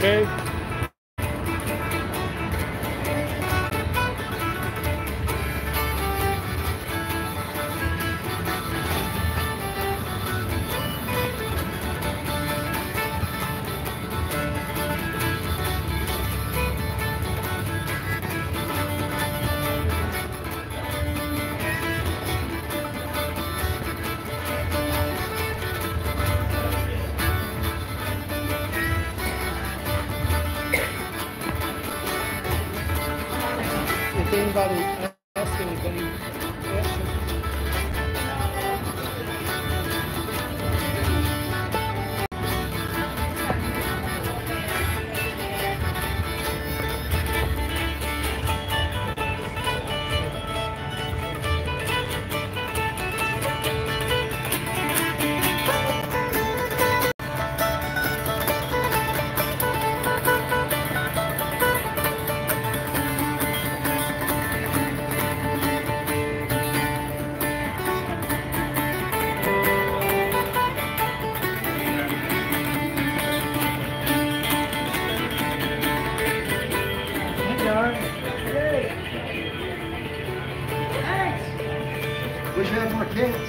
Okay. If anybody asks anything, answer. Wish we had more kids.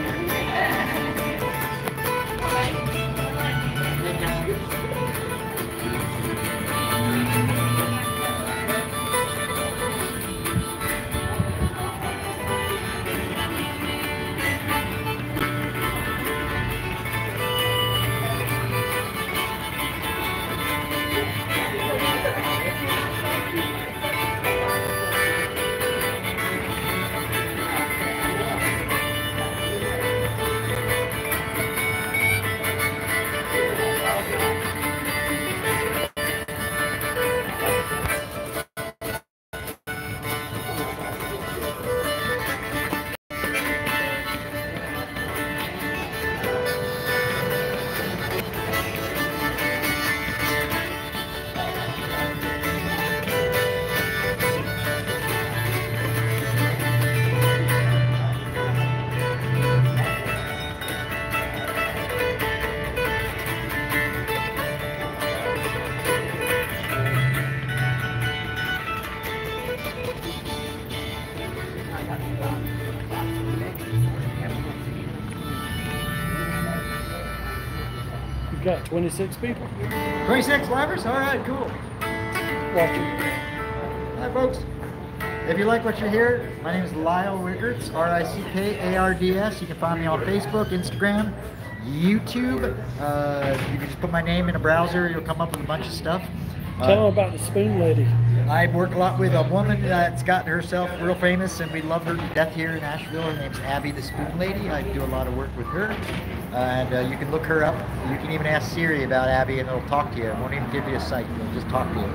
You've got 26 people 26 livers? All right, cool. watching. Hi, folks. If you like what you hear, my name is Lyle Rickards, Rickards. You can find me on Facebook, Instagram, YouTube. You can just put my name in a browser, you'll come up with a bunch of stuff. Tell them about the Spoon Lady. I work a lot with a woman that's gotten herself real famous, and we love her to death here in Asheville. Her name's Abby the Spoon Lady. I do a lot of work with her, and you can look her up. You can even ask Siri about Abby, and it'll talk to you. It won't even give you a site. It'll just talk to you.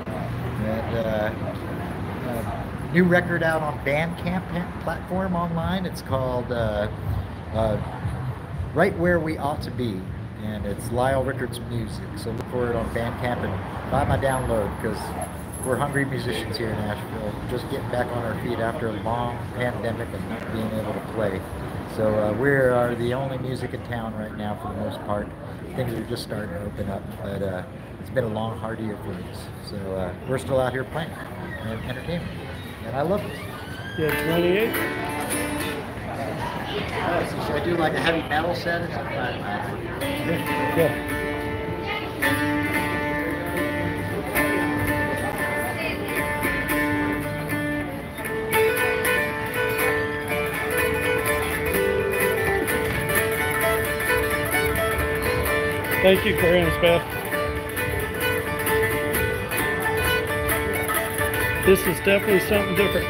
And new record out on Bandcamp platform online. It's called Right Where We Ought to Be, and it's Lyle Rickards Music. So look for it on Bandcamp and buy my download, because we're hungry musicians here in Asheville, just getting back on our feet after a long pandemic and not being able to play. So we are the only music in town right now for the most part. Things are just starting to open up, but it's been a long, hard year for us. So we're still out here playing and entertaining, and I love this. Yeah, 28. So should I do like a heavy metal set or something? Yeah. Thank you, Clarence Beth. This is definitely something different.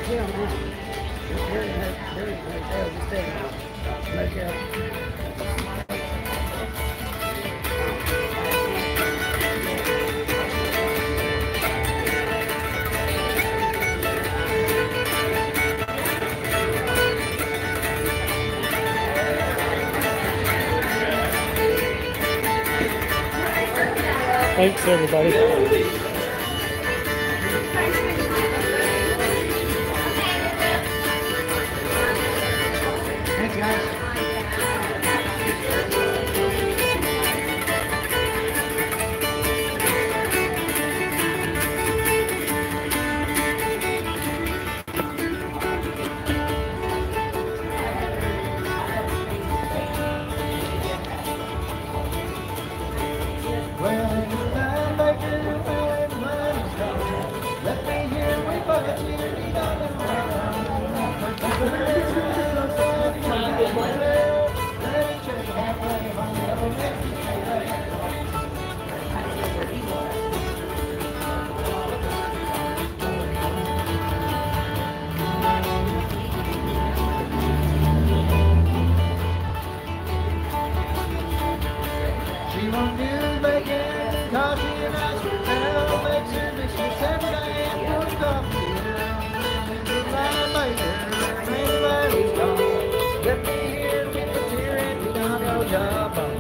Thanks, everybody. Thanks, guys. She won't do bacon, coffee and ice cream now. Makes her biscuits every day and puts coffee down. It's a line later, anybody's gone. Let me hear to get the tear and be done your job on.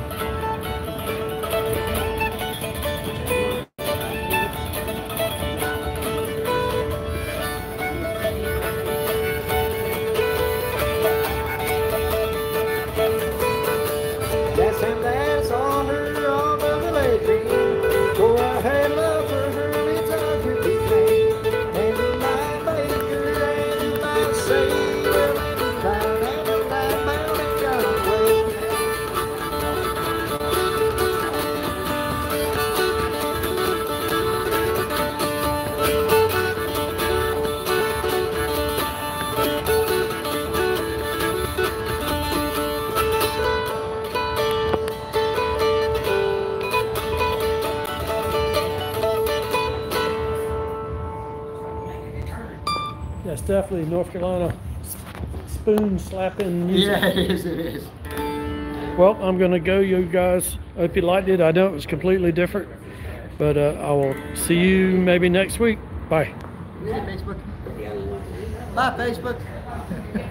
Last time that I saw her on the lake, oh, I had love for her, it's hard to be plain. And the line maker and I say, well, and the cloud and the line bound and gone away. That's definitely North Carolina spoon slapping music. Yeah, it is. Well, I'm going to go, you guys. I hope you liked it. I know it was completely different, but I will see you maybe next week. Bye. Facebook. Bye, Facebook.